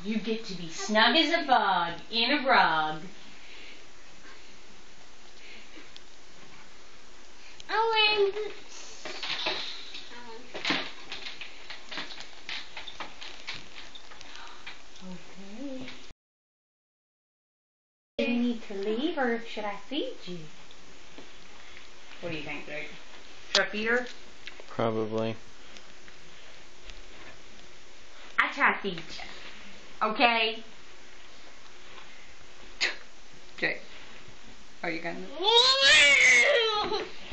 You get to be snug as a bug in a rug. I want Okay. Do you need to leave or should I feed you? What do you think, Greg? Should I feed her? Probably. I try to feed you. Okay? Jay, are you gonna?